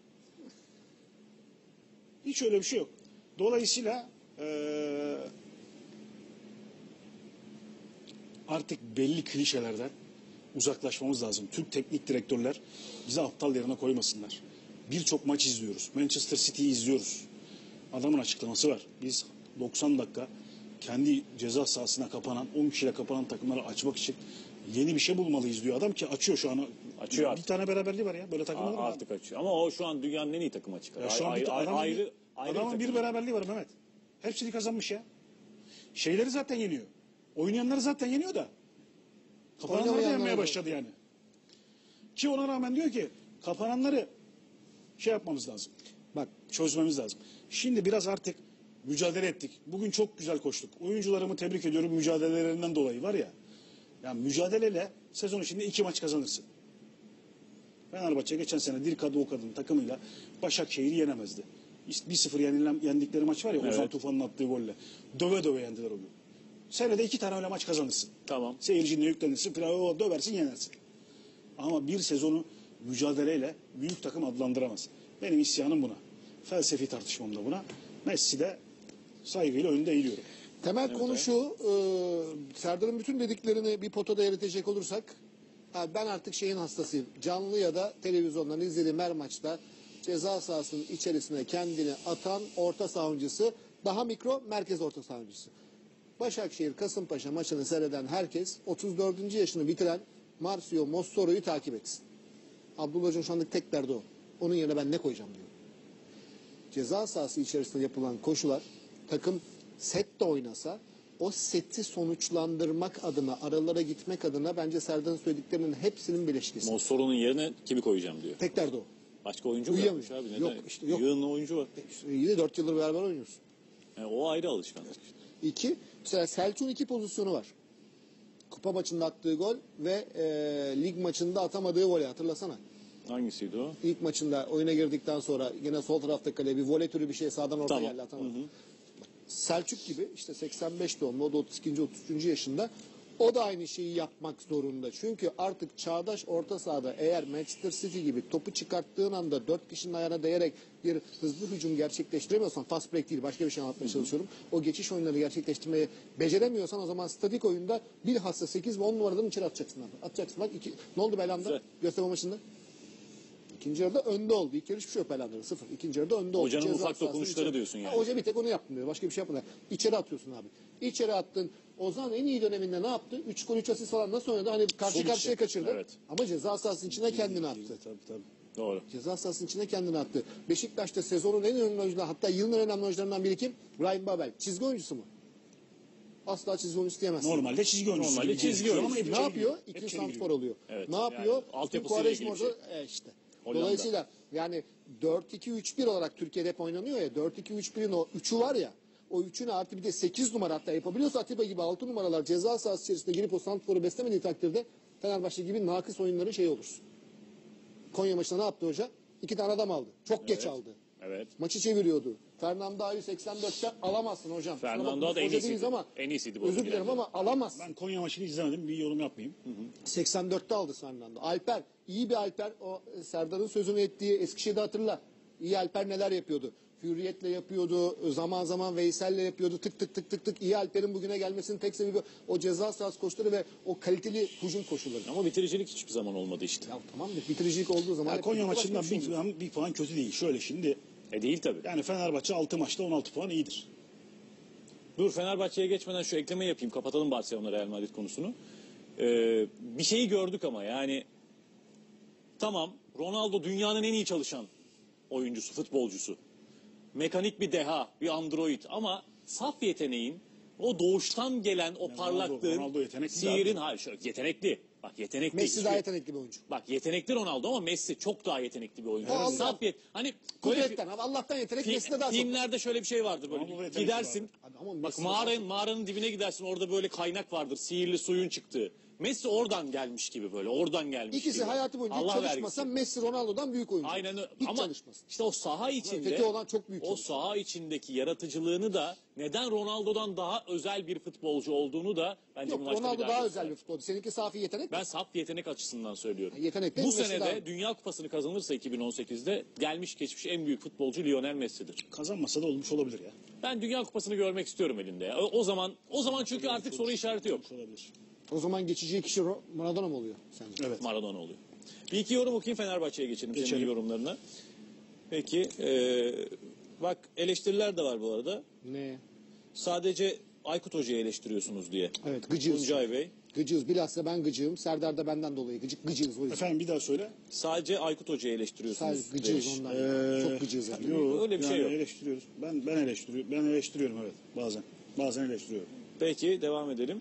Speaker 2: Hiç öyle bir şey yok. Dolayısıyla artık belli klişelerden uzaklaşmamız lazım. Türk teknik direktörler bizi aptal yerine koymasınlar. Birçok maç izliyoruz. Manchester City'yi izliyoruz. Adamın açıklaması var. Biz 90 dakika kendi ceza sahasına kapanan, 10 kişiyle kapanan takımları açmak için yeni bir şey bulmalıyız diyor adam ki açıyor şu an.
Speaker 1: Açıyor
Speaker 2: Bir
Speaker 1: artık.
Speaker 2: tane beraberliği var ya. Böyle takım olur mu?
Speaker 1: Artık açıyor. Ama o şu an dünyanın en iyi takıma çıkar.
Speaker 2: Ya şu an adamın
Speaker 1: ayrı
Speaker 2: bir beraberliği var Mehmet. Hepsini kazanmış ya. Şeyleri zaten yeniyor. Oynayanları zaten yeniyor da. Kapananları da
Speaker 3: Oynamayanlar
Speaker 2: yenmeye
Speaker 3: da.
Speaker 2: başladı yani. Ki ona rağmen diyor ki kapananları şey yapmamız lazım. Bak çözmemiz lazım. Şimdi biraz artık mücadele ettik. Bugün çok güzel koştuk. Oyuncularımı tebrik ediyorum mücadelelerinden dolayı var ya. Yani mücadeleyle sezon içinde 2 maç kazanırsın. Fenerbahçe geçen sene Dirka Doğukad'ın takımıyla Başakşehir'i yenemezdi. İşte 1-0 yendikleri maç var ya Ozan
Speaker 1: Evet.
Speaker 2: Tufan'ın attığı golle. Döve döve yendiler o gün. Senede 2 tane öyle maç kazanırsın.
Speaker 1: Tamam.
Speaker 2: Seyircinle yüklenirsin falan, o döversin, yenersin. Ama bir sezonu mücadeleyle büyük takım adlandıramaz. Benim isyanım buna. Felsefi tartışmam da buna. Messi de saygıyla önünde eğiliyorum.
Speaker 3: Temel konu şu, Serdar'ın bütün dediklerini bir potada eritecek olursak, ben artık şeyin hastasıyım. Canlı ya da televizyondan izlediğim her maçta ceza sahasının içerisine kendini atan orta saha oyuncusu, daha mikro merkez orta saha oyuncusu. Başakşehir Kasımpaşa maçını seyreden herkes 34. yaşını bitiren Marcio Mossoro'yu takip etsin. Abdullah Hoca'nın şu andaki tek derdi o. Onun yerine ben ne koyacağım diyor. Ceza sahası içerisinde yapılan koşular, takım set de oynasa o seti sonuçlandırmak adına, aralara gitmek adına bence Serdar'ın söylediklerinin hepsinin bileşkesi.
Speaker 1: Mossor'un yerine kimi koyacağım diyor.
Speaker 3: Tek derdi o.
Speaker 1: Başka oyuncu mu
Speaker 3: Uyuyamıyor.
Speaker 1: yapmış abi? Neden?
Speaker 3: Yok, işte yok.
Speaker 1: Yığınla oyuncu var.
Speaker 3: Yine 4 yıldır beraber oynuyorsun.
Speaker 1: Yani o ayrı alışkanlık işte.
Speaker 3: 2. Mesela Selçuk'un 2 pozisyonu var. Kupa maçında attığı gol ve lig maçında atamadığı voley, hatırlasana.
Speaker 1: Hangisiydi o?
Speaker 3: İlk maçında oyuna girdikten sonra yine sol tarafta kaleye bir voley türü bir şey sağdan orta
Speaker 1: Tamam.
Speaker 3: geldi, atamadı. Selçuk gibi işte 85 doğumlu, o da 32. 33. yaşında, o da aynı şeyi yapmak zorunda. Çünkü artık çağdaş orta sahada eğer Manchester City gibi topu çıkarttığın anda 4 kişinin ayağına değerek bir hızlı hücum gerçekleştiremiyorsan, fast break değil başka bir şey anlatmaya çalışıyorum. O geçiş oyunları gerçekleştirmeyi beceremiyorsan o zaman statik oyunda bilhassa 8 ve 10 numaradan içeri atacaksın abi. Atacaksın bak, ne oldu Belanda?
Speaker 1: Güzel.
Speaker 3: Gösterme maçında. İkinci yarıda önde oldu. İlk yarı hiçbir şey yok Belanda'da. 0. İkinci yarıda önde oldu.
Speaker 1: Hocanın
Speaker 3: Ceza
Speaker 1: ufak
Speaker 3: sahasının
Speaker 1: dokunuşları
Speaker 3: içeri-
Speaker 1: diyorsun yani.
Speaker 3: Ha, hoca bir tek onu yaptım diyor. Başka bir şey yapmadı. İçeri atıyorsun abi. İçeri attın. Ozan en iyi döneminde ne yaptı? 3 gol 3 asist falan nasıl oynadı? Hani karşı
Speaker 1: Sol
Speaker 3: karşıya
Speaker 1: içi.
Speaker 3: kaçırdı.
Speaker 1: Evet.
Speaker 3: Ama ceza sahasının içine kendini attı.
Speaker 2: Tabii.
Speaker 1: Doğru.
Speaker 3: Ceza sahasının içine kendini attı. Beşiktaş'ta sezonun en önemli oyuncuları, hatta yılın en önemli oyuncularından biri kim? Ryan Babel. Çizgi oyuncusu mu? Asla çizgi oyuncusu diyemezsin.
Speaker 2: Normalde çizgi oyuncusu.
Speaker 1: Normalde
Speaker 2: gibi
Speaker 1: çizgi
Speaker 2: gözüküyor
Speaker 1: oyuncusu.
Speaker 2: ama hep
Speaker 3: Ne
Speaker 2: içeri
Speaker 3: yapıyor?
Speaker 2: giriyor. Hep
Speaker 3: İkili
Speaker 2: içeri
Speaker 3: santrfor
Speaker 2: giriyor.
Speaker 3: oluyor.
Speaker 1: Evet,
Speaker 3: Ne
Speaker 1: yani
Speaker 3: yapıyor?
Speaker 1: altyapısıyla ilgili bir şey.
Speaker 3: İşte.
Speaker 1: Hollanda.
Speaker 3: Dolayısıyla yani 4-2-3-1 olarak Türkiye'de hep oynanıyor ya. 4-2-3-1'in o 3'ü var ya. O 3'ünü artı bir de 8 numara hatta yapabiliyorsa, Atiba gibi 6 numaralar ceza sahası içerisinde girip o santrforu beslemediği takdirde Fenerbahçe gibi nakıs oyunların şeyi olur. Konya maçında ne yaptı hoca? 2 tane adam aldı. Çok geç aldı.
Speaker 1: Evet.
Speaker 3: Maçı çeviriyordu. Fernando Ay'ı 84'te alamazsın hocam. Kusura
Speaker 1: Fernando
Speaker 3: bakma,
Speaker 1: da en
Speaker 3: hoca değiliz
Speaker 1: iyisiydi.
Speaker 3: ama
Speaker 1: En iyisiydi bu
Speaker 3: özür dilerim
Speaker 1: ilgilerde.
Speaker 3: ama alamazsın.
Speaker 2: Ben Konya maçını izlemedim, bir yorum yapmayayım.
Speaker 3: 84'te aldı Fernando. Alper, iyi bir Alper. O Serdar'ın sözünü ettiği Eskişehir'de hatırla. İyi Alper neler yapıyordu? Hürriyet'le yapıyordu, zaman zaman Veysel'le yapıyordu. Tık tık tık tık tık. İyi Alper'in bugüne gelmesinin tek sebebi o ceza sahası koşuları ve o kaliteli hücum koşulları.
Speaker 1: Ama bitiricilik hiçbir zaman olmadı işte.
Speaker 3: Ya tamam da bitiricilik olduğu zaman...
Speaker 2: Ya
Speaker 3: hep
Speaker 2: Konya
Speaker 3: başka
Speaker 2: maçından
Speaker 3: bir şey oluyor.
Speaker 2: bir puan kötü değil. Şöyle şimdi,
Speaker 1: Değil tabii.
Speaker 2: yani Fenerbahçe 6 maçta 16 puan iyidir.
Speaker 1: Dur Fenerbahçe'ye geçmeden şu ekleme yapayım. Kapatalım Barcelona Real Madrid konusunu. Bir şeyi gördük ama yani tamam Ronaldo dünyanın en iyi çalışan oyuncusu, futbolcusu. Mekanik bir deha, bir android ama saf yeteneğin o doğuştan gelen o parlaklığın,
Speaker 2: Ronaldo yetenekli
Speaker 1: sihirin,
Speaker 2: abi.
Speaker 1: hayır şöyle, yetenekli. Bak yetenekli.
Speaker 3: Messi daha yetenekli bir oyuncu.
Speaker 1: Bak yetenekli Ronaldo ama Messi çok daha yetenekli bir oyuncu.
Speaker 3: Allah.
Speaker 1: Saf hani böyle
Speaker 3: Kudretten abi, Allah'tan yetenek Messi de daha çok.
Speaker 1: filmlerde şöyle bir şey vardır böyle.
Speaker 2: Ronaldo yetenekli
Speaker 1: Gidersin.
Speaker 3: abi. Ama
Speaker 1: Bak
Speaker 3: Messi de daha
Speaker 1: mağaranın dibine gidersin. Orada böyle kaynak vardır. Sihirli suyun çıktığı. Messi oradan gelmiş gibi böyle. Oradan gelmiş
Speaker 3: İkisi
Speaker 1: gibi.
Speaker 3: hayatı boyunca hiç
Speaker 1: Allah
Speaker 3: çalışmasa
Speaker 1: vergisi.
Speaker 3: Messi Ronaldo'dan büyük oyuncu.
Speaker 1: Aynen öyle.
Speaker 3: Hiç
Speaker 1: Ama
Speaker 3: çalışmasın.
Speaker 1: işte o saha içinde
Speaker 3: öteki olan çok büyük
Speaker 1: o
Speaker 3: çalışıyor.
Speaker 1: saha içindeki yaratıcılığını da neden Ronaldo'dan daha özel bir futbolcu olduğunu da bence
Speaker 3: Yok,
Speaker 1: bu maçta
Speaker 3: Ronaldo
Speaker 1: bir
Speaker 3: daha
Speaker 1: gösterdi.
Speaker 3: özel bir futbolcu. Seninki safi yetenek.
Speaker 1: Ben saf yetenek açısından söylüyorum.
Speaker 3: Yetenek değil,
Speaker 1: Bu
Speaker 3: Messi
Speaker 1: sene
Speaker 3: daha-
Speaker 1: de Dünya Kupası'nı kazanırsa 2018'de gelmiş geçmiş en büyük futbolcu Lionel Messi'dir.
Speaker 2: Kazanmasa da olmuş olabilir ya.
Speaker 1: Ben Dünya Kupası'nı görmek istiyorum elinde. Ya. O zaman çünkü artık soru işareti yok.
Speaker 2: Olmuş olabilir.
Speaker 3: O zaman geçici kişi Maradona mı oluyor sence?
Speaker 2: Evet.
Speaker 1: Maradona oluyor. Bir iki yorum okuyayım Fenerbahçe'ye geçelim. Senin
Speaker 2: Geçelim.
Speaker 1: yorumlarına. Peki. Bak eleştiriler de var bu arada.
Speaker 3: Ne?
Speaker 1: Sadece Aykut Hoca'yı eleştiriyorsunuz diye.
Speaker 3: Evet, gıcığız.
Speaker 1: Tuncay Bey.
Speaker 3: Gıcığız. Bilhassa ben gıcığım. Serdar da benden dolayı gıcığız. O yüzden.
Speaker 2: Efendim bir daha söyle.
Speaker 1: Sadece Aykut Hoca'yı eleştiriyorsunuz
Speaker 3: Sadece gıcığız
Speaker 1: demiş.
Speaker 3: ondan. Çok gıcığız yani.
Speaker 2: Yok,
Speaker 1: Öyle bir şey
Speaker 2: yani
Speaker 1: yok.
Speaker 2: Eleştiriyoruz. Ben eleştiriyorum evet bazen. Bazen eleştiriyorum.
Speaker 1: Peki devam edelim.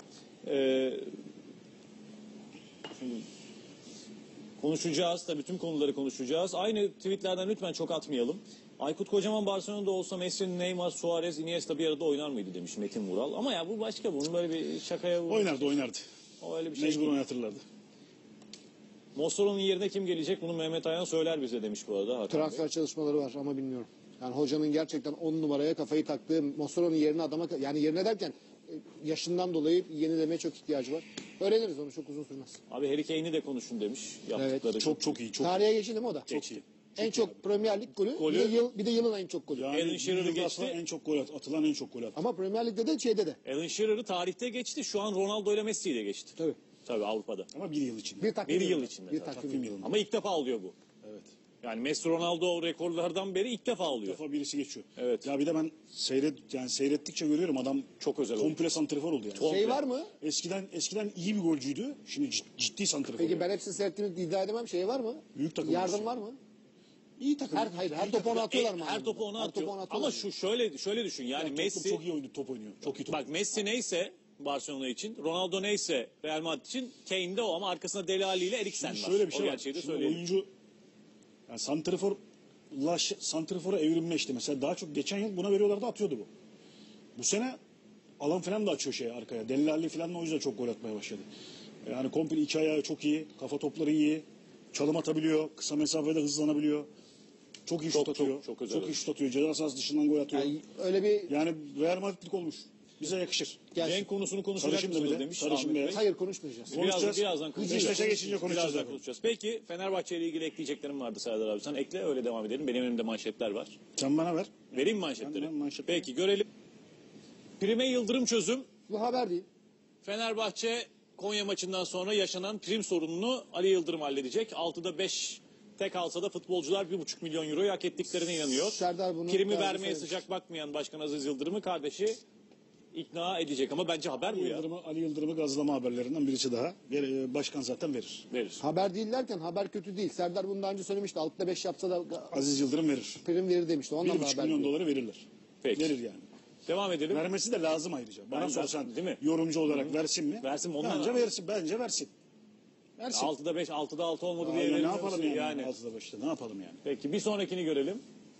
Speaker 1: Şimdi konuşacağız tabii tüm konuları konuşacağız. Aynı tweetlerden lütfen çok atmayalım. Aykut Kocaman Barcelona'da olsa Messi, Neymar, Suarez, Iniesta bir arada oynar mıydı demiş Metin Vural. Ama ya bu başka, bunun böyle bir şakaya vurmuş.
Speaker 2: Oynardı.
Speaker 1: O öyle bir şey
Speaker 2: Mecbur
Speaker 1: değil.
Speaker 2: oynatırlardı.
Speaker 1: Mossora'nın yerine kim gelecek bunu Mehmet Ayan söyler bize demiş bu arada. Hakan Bey.
Speaker 3: Transfer çalışmaları var ama bilmiyorum. Yani hocanın gerçekten 10 numaraya kafayı taktığı, Mossora'nın yerine adama, yani yerine derken yaşından dolayı yenilemeye çok ihtiyacı var. Öğreniriz, onu çok uzun sürmez.
Speaker 1: Abi Harry Kane'i de konuşun demiş. Yaptıkları
Speaker 2: Çok iyi. Çok
Speaker 3: Tarihe geçelim o da.
Speaker 2: Çok iyi.
Speaker 3: En çok Premier Lig golü, bir de yılın en çok golü.
Speaker 2: Yani
Speaker 1: Alan Shearer'ı
Speaker 2: yılda
Speaker 1: geçti.
Speaker 2: atılan en çok gol attı.
Speaker 3: Ama Premier Lig'de de şeyde de.
Speaker 1: Alan Shearer'ı tarihte geçti. Şu an Ronaldo ile Messi ile geçti.
Speaker 3: Tabii.
Speaker 1: Tabii Avrupa'da.
Speaker 2: Ama bir yıl içinde.
Speaker 3: Bir takvim
Speaker 1: Bir yıl
Speaker 3: yılı.
Speaker 1: içinde
Speaker 3: Bir
Speaker 1: tabii.
Speaker 3: takvim yılı.
Speaker 1: Ama ilk defa oluyor bu.
Speaker 2: Evet.
Speaker 1: Yani Messi Ronaldo rekorlardan beri ilk defa
Speaker 2: Bir
Speaker 1: oluyor.
Speaker 2: defa birisi geçiyor.
Speaker 1: Evet.
Speaker 2: Ya bir de ben seyrettikçe görüyorum adam
Speaker 1: Çok özel
Speaker 2: komple santrifor oldu yani.
Speaker 1: Çok-
Speaker 3: Şey var mı?
Speaker 2: Eskiden iyi bir golcüydü. Şimdi ciddi santrifor.
Speaker 3: Peki ben hepsini seyrettiğimi iddia edemem. Şey var mı?
Speaker 2: Büyük takım
Speaker 3: Yardım
Speaker 2: olsun.
Speaker 3: var mı?
Speaker 2: iyi takım.
Speaker 3: Her topu ona atıyorlar mı?
Speaker 1: Her topu ona
Speaker 3: Her
Speaker 1: atıyor.
Speaker 3: topu ona atıyorlar
Speaker 1: Ama
Speaker 3: mı?
Speaker 1: şöyle düşün. Yani Messi
Speaker 2: çok iyi oynuyor, top oynuyor. Çok iyi top.
Speaker 1: bak Messi neyse Barcelona için, Ronaldo neyse Real Madrid için, Kane de o ama arkasında Dele Alli ile Eriksen var.
Speaker 2: Şöyle bir şey
Speaker 1: o
Speaker 2: var.
Speaker 1: gerçeği de
Speaker 2: Şimdi
Speaker 1: söyleyelim.
Speaker 2: oyuncu yani santrifora evrimleşti. Mesela daha çok geçen yıl buna veriyorlardı, atıyordu bu. Bu sene alan falan da açıyor şeye arkaya. Dellalli falan da o yüzden çok gol atmaya başladı. Yani komple iki ayağı çok iyi. Kafa topları iyi. Çalım atabiliyor. Kısa mesafede hızlanabiliyor. Çok iyi şut atıyor.
Speaker 1: çok özel.
Speaker 2: Çok iyi şut atıyor. Ceza sahası dışından gol atıyor.
Speaker 3: Yani öyle bir
Speaker 2: Yani Real Madrid'lik olmuş. Bize yakışır.
Speaker 1: Renk konusunu konuşacak
Speaker 2: Sarışın da bir
Speaker 1: mısınız
Speaker 2: de,
Speaker 1: demiş.
Speaker 2: sarışın
Speaker 1: Ahmet
Speaker 2: beyaz.
Speaker 1: Bey.
Speaker 3: hayır konuşmayacağız.
Speaker 2: Konuşacağız.
Speaker 1: Birazdan konuşacağız.
Speaker 2: Beşiktaş'a geçince konuşacağız.
Speaker 1: Birazdan
Speaker 2: zaten.
Speaker 1: konuşacağız. Peki Fenerbahçe ile ilgili ekleyeceklerim vardı Serdar abi. Sen ekle öyle devam edelim. Benim elimde manşetler var.
Speaker 2: Sen bana ver.
Speaker 1: Vereyim mi manşetleri?
Speaker 2: Ben manşet-
Speaker 1: Peki görelim. Prime Yıldırım çözüm.
Speaker 3: Bu haber değil.
Speaker 1: Fenerbahçe Konya maçından sonra yaşanan prim sorununu Ali Yıldırım halledecek. 6'da 5 tek alsa da futbolcular 1,5 milyon euroyu hak ettiklerine inanıyor.
Speaker 3: Serdar bunu
Speaker 1: Primi
Speaker 3: daha önce
Speaker 1: vermeye
Speaker 3: söylemiş.
Speaker 1: sıcak bakmayan Başkan Aziz Yıldırım'ı kardeşi ikna edecek. Ama bence haber bu ya.
Speaker 2: Ali Yıldırım'ı gazlama haberlerinden birisi daha. Başkan zaten verir.
Speaker 1: Verir.
Speaker 3: Haber değil derken haber kötü değil. Serdar bunu daha önce söylemişti. 6'da 5 yapsa da
Speaker 2: Aziz Yıldırım verir.
Speaker 3: prim verir demişti. Ondan da
Speaker 2: 1,5
Speaker 3: haber
Speaker 2: milyon
Speaker 3: değil.
Speaker 2: doları verirler.
Speaker 1: Peki.
Speaker 2: Verir yani.
Speaker 1: Devam edelim.
Speaker 2: Vermesi de lazım ayrıca. Bana
Speaker 1: Bence
Speaker 2: sorsan
Speaker 1: değil mi?
Speaker 2: yorumcu olarak versin mi?
Speaker 1: Versin mi? Ondan
Speaker 2: Bence
Speaker 1: da-
Speaker 2: versin. Bence versin. Versin.
Speaker 1: 6'da 5, 6'da 6 olmadı
Speaker 2: Ya
Speaker 1: diye
Speaker 2: ne
Speaker 1: veremiyorsun
Speaker 2: yapalım yani? 6'da 5'te ne yapalım yani?
Speaker 1: Peki bir sonrakini görelim.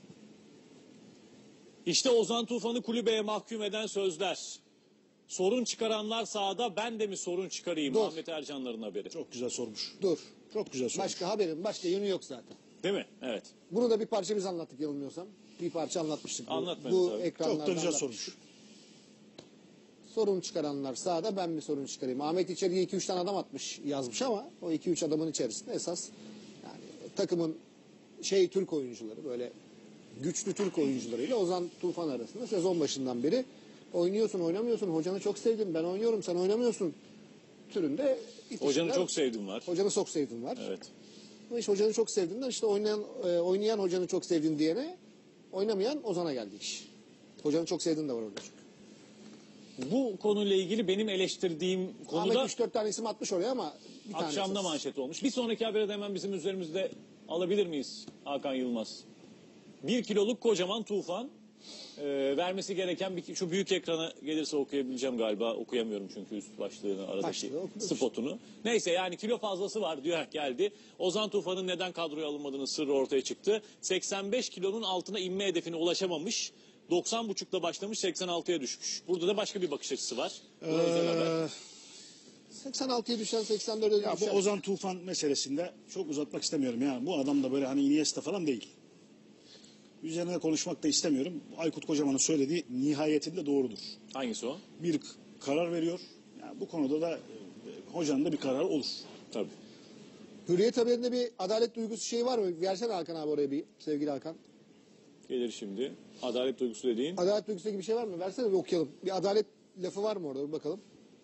Speaker 1: İşte Ozan Tufan'ı kulübeye mahkum eden sözler. Sorun çıkaranlar sahada, ben de mi sorun çıkarayım?
Speaker 3: Dur.
Speaker 1: Ahmet Ercanlar'ın haberi.
Speaker 2: Çok güzel sormuş.
Speaker 3: Dur.
Speaker 2: Çok güzel sormuş.
Speaker 3: Başka haberin başka yönü yok zaten.
Speaker 1: Değil mi? Evet.
Speaker 3: Bunu da bir parça biz anlattık yanılmıyorsam. Bir parça anlatmıştık.
Speaker 1: Anlatmadınız
Speaker 3: Bu
Speaker 1: abi.
Speaker 3: ekranlarda
Speaker 2: Çok da güzel
Speaker 3: anlatmıştık.
Speaker 2: sormuş.
Speaker 3: Sorun çıkaranlar sahada, ben mi sorun çıkarayım? Ahmet içeriye 2-3 tane adam atmış yazmış ama o 2-3 adamın içerisinde esas yani takımın Türk oyuncuları, böyle güçlü Türk oyuncularıyla Ozan Tufan arasında sezon başından beri oynuyorsun oynamıyorsun, hocanı çok sevdim, ben oynuyorum sen oynamıyorsun türünde itişimler.
Speaker 1: Hocanı çok sevdim var.
Speaker 3: Hocanı çok sevdim var.
Speaker 1: Evet.
Speaker 3: Ama işte hocanı çok sevdiğinden işte oynayan hocanı çok sevdin diyene, oynamayan Ozan'a geldi iş. Hocanı çok sevdiğin de var orada çünkü.
Speaker 1: Bu konuyla ilgili benim eleştirdiğim konuda
Speaker 3: Ahmet 3-4 tane isim atmış oraya ama bir tane
Speaker 1: akşamda
Speaker 3: esas.
Speaker 1: manşet olmuş. Bir sonraki habere de hemen bizim üzerimizde alabilir miyiz Hakan Yılmaz? 1 kiloluk kocaman Tufan. Vermesi gereken şu büyük ekrana gelirse okuyabileceğim galiba. Okuyamıyorum çünkü üst başlığını aradaki
Speaker 3: Başlığı okunur.
Speaker 1: spotunu. Neyse yani kilo fazlası var diyor geldi. Ozan Tufan'ın neden kadroya alınmadığının sırrı ortaya çıktı. 85 kilonun altına inme hedefine ulaşamamış. 90,5'la başlamış 86'ya düşmüş. Burada da başka bir bakış açısı var. Bu da özel haber.
Speaker 3: 86'ya düşen 84'e
Speaker 2: Ya bu
Speaker 3: düşen.
Speaker 2: Ozan Tufan meselesinde çok uzatmak istemiyorum ya. Bu adam da böyle hani Iniesta falan değil. Üzerine konuşmak da istemiyorum. Aykut Kocaman'ın söylediği nihayetinde doğrudur.
Speaker 1: Hangisi o?
Speaker 2: Bir karar veriyor. Yani bu konuda da hocanın da bir kararı olur.
Speaker 1: Tabii.
Speaker 3: Hürriyet haberinde bir adalet duygusu var mı? Versene Hakan abi oraya bir, sevgili Hakan.
Speaker 1: Gelir şimdi. Adalet duygusu dediğin.
Speaker 3: Adalet duygusu gibi bir şey var mı? Versene bir okuyalım. Bir adalet lafı var mı orada? Bir bakalım.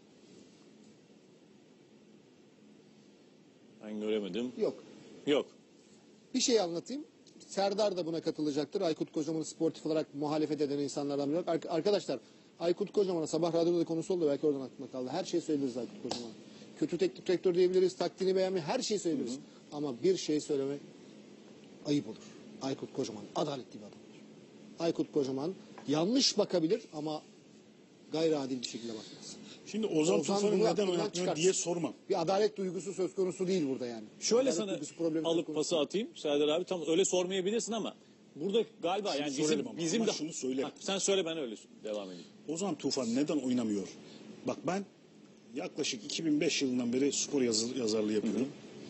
Speaker 1: Ben göremedim.
Speaker 3: Yok.
Speaker 1: Yok.
Speaker 3: Bir şey anlatayım. Serdar da buna katılacaktır. Aykut Kocaman'ı sportif olarak muhalefet eden insanlardan biri. Arkadaşlar Aykut Kocaman'a sabah radyoda da konusu oldu. Belki oradan aklımda kaldı. Her şeyi söyleriz Aykut Kocaman'a. Kötü teknik direktör diyebiliriz. Taktiğini beğenmeyi her şeyi söyleyebiliriz. Ama bir şey söylemek ayıp olur. Aykut Kocaman adaletli bir adamdır. Aykut Kocaman yanlış bakabilir ama gayri adil bir şekilde bakmaz.
Speaker 2: Şimdi Ozan Tufan'ı
Speaker 3: bunu
Speaker 2: neden
Speaker 3: aklından
Speaker 2: oynatmıyor
Speaker 3: çıkarsın.
Speaker 2: diye sormam.
Speaker 3: Bir adalet duygusu söz konusu değil burada yani.
Speaker 1: Şöyle
Speaker 3: Adalet
Speaker 1: sana
Speaker 3: duygusu problemi söz
Speaker 1: alıp
Speaker 3: konusu
Speaker 1: pası atayım Serdar abi. Tam öyle sormayabilirsin ama burada galiba
Speaker 2: Şunu
Speaker 1: yani
Speaker 2: söylerim ama
Speaker 1: bizim de
Speaker 2: şunu söylerim.
Speaker 1: Ha, sen söyle ben öyle devam edeyim.
Speaker 2: Ozan Tufan neden oynamıyor? Bak ben yaklaşık 2005 yılından beri spor yazarlığı yapıyorum.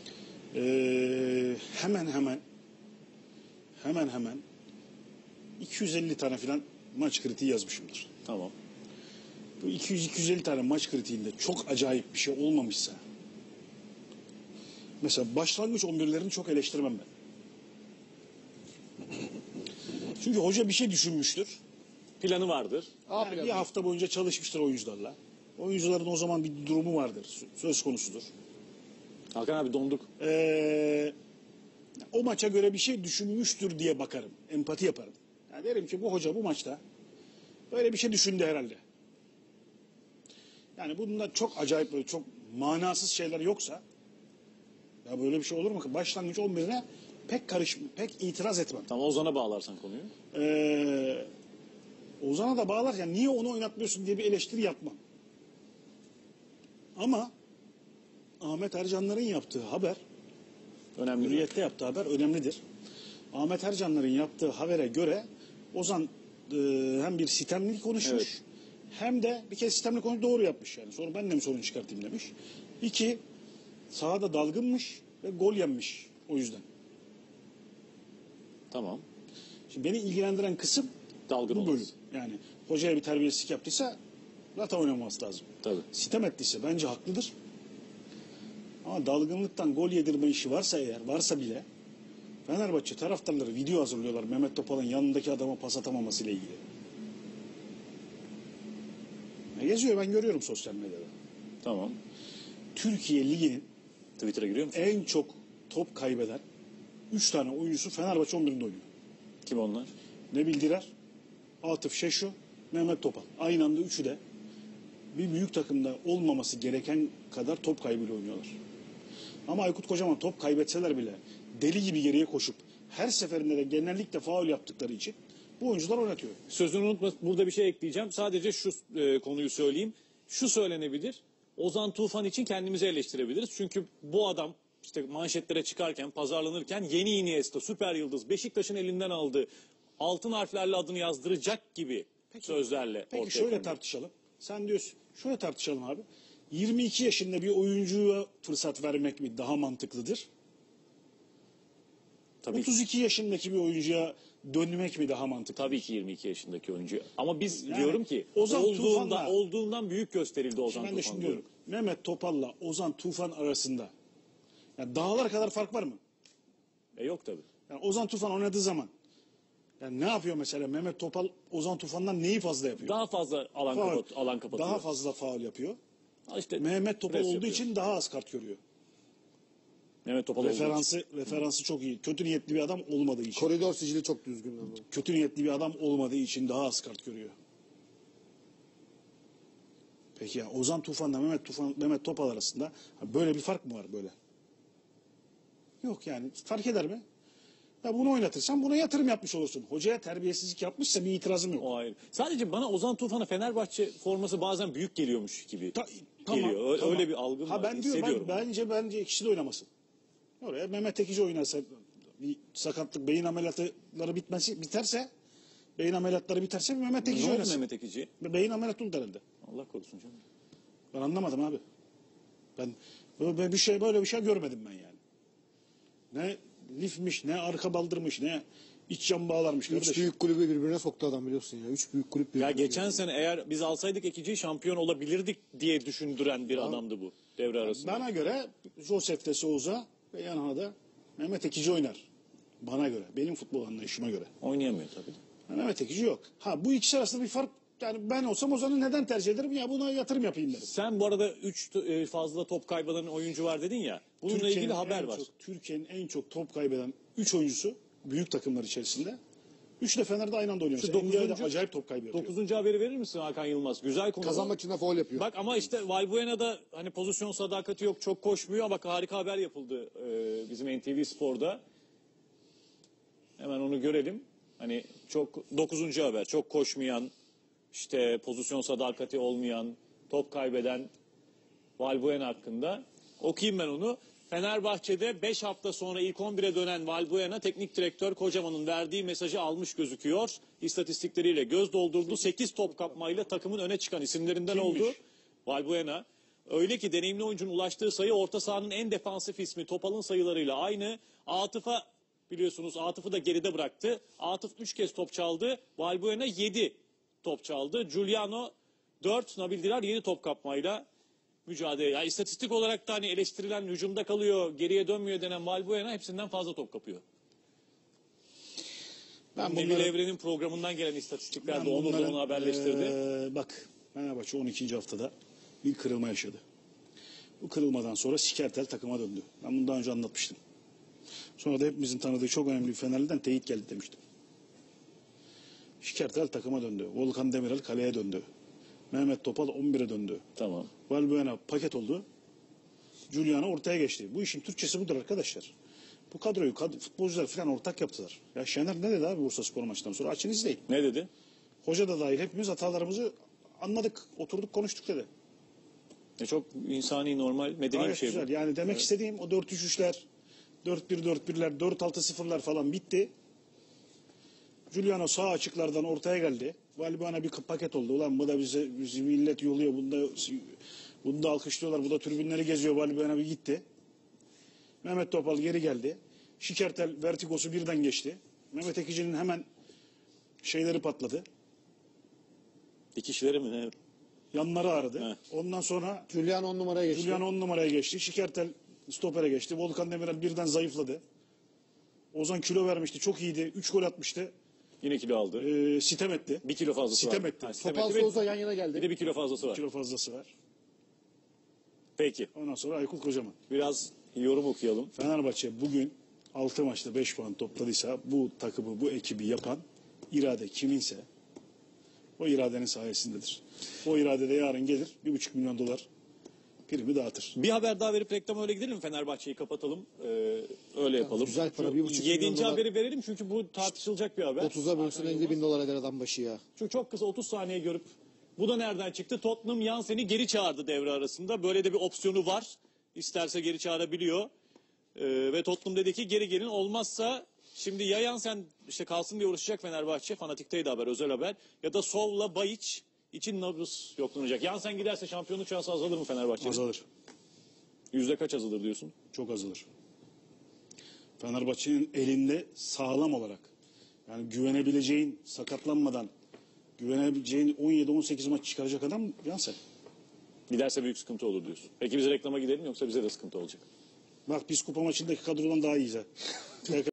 Speaker 2: Hemen hemen 250 tane falan maç kritiği yazmışımdır.
Speaker 1: Tamam.
Speaker 2: bu 200-250 tane maç kritiğinde çok acayip bir şey olmamışsa, mesela başlangıç 11'lerini çok eleştirmem ben. Çünkü hoca bir şey düşünmüştür.
Speaker 1: Planı vardır.
Speaker 2: Yani bir hafta boyunca çalışmıştır oyuncularla. Oyuncuların o zaman bir durumu vardır. Söz konusudur.
Speaker 1: Hakan abi donduk.
Speaker 2: O maça göre bir şey düşünmüştür diye bakarım. Empati yaparım. Yani derim ki bu hoca bu maçta böyle bir şey düşündü herhalde. Yani bunda çok acayip böyle çok manasız şeyler yoksa ya böyle bir şey olur mu? Başlangıç 11'ine pek itiraz etmem.
Speaker 1: Tamam, Ozan'a bağlarsan konuyu.
Speaker 2: Ozan'a da bağlarken niye onu oynatmıyorsun diye bir eleştiri yapmam. Ama Ahmet Ercanlar'ın yaptığı haber,
Speaker 1: Önemli.
Speaker 2: Hürriyet'te yaptığı haber önemlidir. Ahmet Ercanlar'ın yaptığı habere göre Ozan hem bir sistemli konuşmuş,
Speaker 1: Evet.
Speaker 2: hem de bir kez sistemli konuş doğru yapmış yani. Sonra ben de mi sorun çıkartayım demiş. 2, sahada dalgınmış ve gol yenmiş o yüzden.
Speaker 1: Tamam.
Speaker 2: Şimdi beni ilgilendiren kısım
Speaker 1: Dalgın
Speaker 2: bu bölüm.
Speaker 1: olması.
Speaker 2: Yani hocaya bir terbiyesizlik yaptıysa zaten oynamaması lazım.
Speaker 1: Tabii.
Speaker 2: Sitem ettiyse bence haklıdır. Ama dalgınlıktan gol yedirme işi varsa eğer, varsa bile Fenerbahçe taraftarları video hazırlıyorlar Mehmet Topal'ın yanındaki adama pas atamaması ile ilgili. Geziyor, ben görüyorum sosyal medyada.
Speaker 1: Tamam.
Speaker 2: Türkiye Ligi'nin
Speaker 1: Twitter'a giriyor musun?
Speaker 2: en çok top kaybeden 3 tane oyuncusu Fenerbahçe 11'inde oynuyor.
Speaker 1: Kim onlar?
Speaker 2: Nebil Dirar, Atıf Şeşu, Mehmet Topal. Aynı anda üçü de bir büyük takımda olmaması gereken kadar top kaybıyla oynuyorlar. Ama Aykut Kocaman top kaybetseler bile deli gibi geriye koşup her seferinde de genellikle faul yaptıkları için bu oyuncular oynatıyor.
Speaker 1: Sözünü unutma, burada bir şey ekleyeceğim. Sadece şu konuyu söyleyeyim. Şu söylenebilir. Ozan Tufan için kendimizi eleştirebiliriz. Çünkü bu adam işte manşetlere çıkarken, pazarlanırken yeni Iniesta, süper yıldız, Beşiktaş'ın elinden aldığı altın harflerle adını yazdıracak gibi sözlerle
Speaker 2: Peki
Speaker 1: ortaya
Speaker 2: şöyle
Speaker 1: konuluyor.
Speaker 2: tartışalım. Sen diyorsun, şöyle tartışalım abi. 22 yaşında bir oyuncuya fırsat vermek mi daha mantıklıdır?
Speaker 1: Tabii,
Speaker 2: 32 yaşındaki bir oyuncuya dönmek mi daha mantıklı?
Speaker 1: tabii ki 22 yaşındaki oyuncu. Ama biz
Speaker 2: Yani
Speaker 1: diyorum ki
Speaker 2: Ozan Tufan'la-
Speaker 1: olduğundan büyük gösterildi Ozan
Speaker 2: Ben de
Speaker 1: Tufan.
Speaker 2: şimdi diyorum. Mehmet Topal'la Ozan Tufan arasında yani dağlar kadar fark var mı?
Speaker 1: Yok tabii.
Speaker 2: Yani Ozan Tufan oynadığı zaman yani ne yapıyor mesela? Mehmet Topal Ozan Tufan'dan neyi fazla yapıyor?
Speaker 1: Daha fazla
Speaker 2: Faul.
Speaker 1: alan kapatıyor.
Speaker 2: Daha fazla faul yapıyor.
Speaker 1: İşte
Speaker 2: Mehmet Topal
Speaker 1: pres
Speaker 2: olduğu
Speaker 1: yapıyor.
Speaker 2: için daha az kart görüyor.
Speaker 1: Mehmet Topal olduğu için.
Speaker 2: Referansı çok iyi. Kötü niyetli bir adam olmadığı için.
Speaker 3: Koridor sicili çok düzgün ama.
Speaker 2: Kötü niyetli bir adam olmadığı için daha az kart görüyor. Peki ya Ozan Tufan'la Mehmet Topal arasında böyle bir fark mı var böyle? Yok yani fark eder mi? Ya bunu oynatırsan buna yatırım yapmış olursun. Hocaya terbiyesizlik yapmışsa bir itirazım yok.
Speaker 1: O ayrı. Sadece bana Ozan Tufan'a Fenerbahçe forması bazen büyük geliyormuş gibi geliyor.
Speaker 2: tamam.
Speaker 1: Öyle bir algım var.
Speaker 2: Ben diyorum
Speaker 1: Hissediyorum.
Speaker 2: bence ikisi de oynamasın. Oraya Mehmet Ekici oynarsa bir sakatlık beyin ameliyatları biterse bir Mehmet Ekici
Speaker 1: Ne oldu
Speaker 2: oynasın.
Speaker 1: Mehmet Ekici?
Speaker 2: Beyin ameliyatı oldu herhalde.
Speaker 1: Allah korusun canım.
Speaker 2: Ben anlamadım abi. Ben böyle bir şey görmedim ben yani. Ne lifmiş, ne arka baldırmış, ne iç yan bağlarmış
Speaker 3: Üç
Speaker 2: kardeş.
Speaker 3: büyük kulübü birbirine soktu adam biliyorsun ya. Üç büyük kulüp
Speaker 1: Ya
Speaker 3: birbirine.
Speaker 1: geçen sene eğer biz alsaydık Ekici'yi şampiyon olabilirdik diye düşündüren bir adamdı bu devre arasında.
Speaker 2: Bana göre Josef de Souza ve yanına da Mehmet Ekici oynar. Bana göre, benim futbol anlayışıma göre.
Speaker 1: Oynayamıyor tabii.
Speaker 2: Mehmet Ekici yok. Bu ikisi arasında bir fark, yani ben olsam Ozan'ı neden tercih ederim? Ya buna yatırım yapayım derim.
Speaker 1: Sen bu arada 3 fazla top kaybeden oyuncu var dedin ya. Bununla ilgili haber var.
Speaker 2: Türkiye'nin en çok top kaybeden 3 oyuncusu büyük takımlar içerisinde. 3 de Fener'de aynı anda oynuyor.
Speaker 1: Şu
Speaker 2: Mesela NBA'de
Speaker 1: 9.
Speaker 2: acayip top kaybı yapıyor.
Speaker 1: 9. haberi verir misin Hakan Yılmaz? Güzel konu.
Speaker 3: Kazanmak için de faul yapıyor.
Speaker 1: Bak ama işte Valbuena'da hani pozisyon sadakati yok, çok koşmuyor ama bak harika haber yapıldı bizim NTV Spor'da. Hemen onu görelim. Hani çok 9. haber. Çok koşmayan, işte pozisyon sadakati olmayan, top kaybeden Valbuena hakkında. Okuyayım ben onu. Fenerbahçe'de 5 hafta sonra ilk 11'e dönen Valbuena teknik direktör Kocaman'ın verdiği mesajı almış gözüküyor. İstatistikleriyle göz doldurdu. 8 top kapmayla takımın öne çıkan isimlerinden
Speaker 2: Kimmiş?
Speaker 1: oldu. Valbuena. Öyle ki deneyimli oyuncunun ulaştığı sayı orta sahanın en defansif ismi Topal'ın sayılarıyla aynı. Atıf'a biliyorsunuz Atıf'ı da geride bıraktı. Atıf 3 kez top çaldı. Valbuena 7 top çaldı. Giuliano 4, Nabil Dirar 7 top kapmayla mücadele. Yani istatistik olarak da hani eleştirilen hücumda kalıyor, geriye dönmüyor denen Valbuena hepsinden fazla top kapıyor.
Speaker 3: Ben
Speaker 1: Emil
Speaker 3: bunları
Speaker 1: Evren'in programından gelen istatistikler de
Speaker 2: Ben
Speaker 1: Onur da
Speaker 2: bunların,
Speaker 1: onu haberleştirdi.
Speaker 2: Bak Fenerbahçe 12. haftada bir kırılma yaşadı. Bu kırılmadan sonra Sikertel takıma döndü. Ben bunu daha önce anlatmıştım. Sonra da hepimizin tanıdığı çok önemli bir Fenerli'den teyit geldi demiştim. Sikertel takıma döndü. Volkan Demirel kaleye döndü. Mehmet Topal 11'e döndü.
Speaker 1: Tamam.
Speaker 2: Valbuena paket oldu. Giuliano ortaya geçti. Bu işin Türkçesi budur arkadaşlar. Bu kadroyu futbolcular falan ortak yaptılar. Ya Şener ne dedi abi Bursaspor maçtan sonra? Açın izleyin.
Speaker 1: Ne dedi?
Speaker 2: Hoca da dahil hepimiz hatalarımızı anladık, oturduk, konuştuk dedi.
Speaker 1: Çok insani, normal, medeni bir
Speaker 2: Gayet
Speaker 1: şey
Speaker 2: güzel.
Speaker 1: bu.
Speaker 2: Yani demek istediğim o 4-3-3'ler, 4-1-4-1'ler, 4-6-0'lar falan bitti. Giuliano sağ açıklardan ortaya geldi. Valbuena bir paket oldu. Ulan bu da bizi millet yoluyor. Bunu da alkışlıyorlar. Bu da tribünleri geziyor. Valbuena bir gitti. Mehmet Topal geri geldi. Şikertel vertigosu birden geçti. Mehmet Ekici'nin hemen şeyleri patladı.
Speaker 1: Dikişleri mi ne?
Speaker 2: Yanları ağrıdı.
Speaker 1: Evet.
Speaker 2: Ondan sonra
Speaker 3: Julian 10 numaraya geçti.
Speaker 2: Giuliano 10 numaraya geçti. Şikertel stopere geçti. Volkan Demirel birden zayıfladı. Ozan kilo vermişti. Çok iyiydi. 3 gol atmıştı.
Speaker 1: Yine kilo aldı.
Speaker 2: Sitem etti.
Speaker 1: 1 kilo fazlası
Speaker 2: Sitem
Speaker 1: var.
Speaker 2: etti.
Speaker 1: Sitem
Speaker 3: Topal
Speaker 1: etti ve
Speaker 3: Souza yan yana
Speaker 1: bir
Speaker 3: geldi.
Speaker 1: de 1 kilo fazlası var.
Speaker 2: Kilo fazlası var.
Speaker 1: Peki.
Speaker 2: Ondan sonra Aykut Kocaman.
Speaker 1: Biraz yorum okuyalım.
Speaker 2: Fenerbahçe bugün 6 maçta 5 puan topladıysa bu takımı, bu ekibi yapan irade kiminse o iradenin sayesindedir. O irade de yarın gelir 1,5 milyon dolar primi dağıtır.
Speaker 1: Bir haber daha verip reklam öyle gidelim. Fenerbahçe'yi kapatalım. Öyle yapalım.
Speaker 3: güzel para, 1,5 milyon
Speaker 1: 7.
Speaker 3: dolar.
Speaker 1: haberi verelim çünkü bu tartışılacak bir haber.
Speaker 3: 30'a bölsün
Speaker 1: Hakan
Speaker 3: 50 bin dolar eder adam başı ya.
Speaker 1: Çünkü çok kısa 30 saniye görüp bu da nereden çıktı? Tottenham Jansen'i geri çağırdı devre arasında. Böyle de bir opsiyonu var. İsterse geri çağırabiliyor. Ve Tottenham dedi ki geri gelin, olmazsa şimdi ya Jansen işte kalsın diye uğraşacak Fenerbahçe. Fanatikteydi haber, özel haber. Ya da Sov'la Bayiç için nabız yoklanacak. Jansen giderse şampiyonluk şansı azalır mı Fenerbahçe'nin?
Speaker 2: Azalır.
Speaker 1: Yüzde kaç azalır diyorsun?
Speaker 2: Çok azalır. Fenerbahçe'nin elinde sağlam olarak yani güvenebileceğin, sakatlanmadan güvenebileceğin 17-18 maç çıkaracak adam Jansen.
Speaker 1: Giderse büyük sıkıntı olur diyorsun. Peki biz reklama gidelim yoksa bize de sıkıntı olacak?
Speaker 2: Bak biz kupa maçındaki kadrodan daha iyiyiz ha.